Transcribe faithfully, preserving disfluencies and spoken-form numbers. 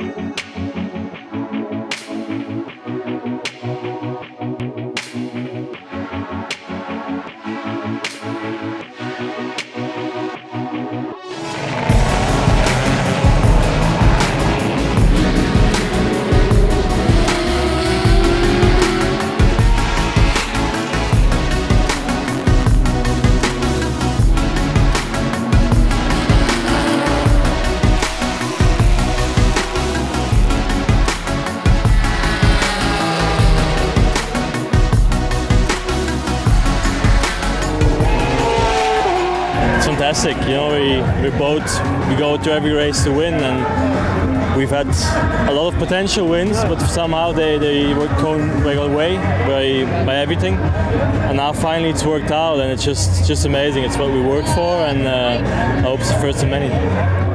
Fantastic, you know, we, we both we go to every race to win, and we've had a lot of potential wins, but somehow they, they were going away by, by everything, and now finally it's worked out, and it's just just amazing. It's what we worked for, and uh, I hope it's the first of many.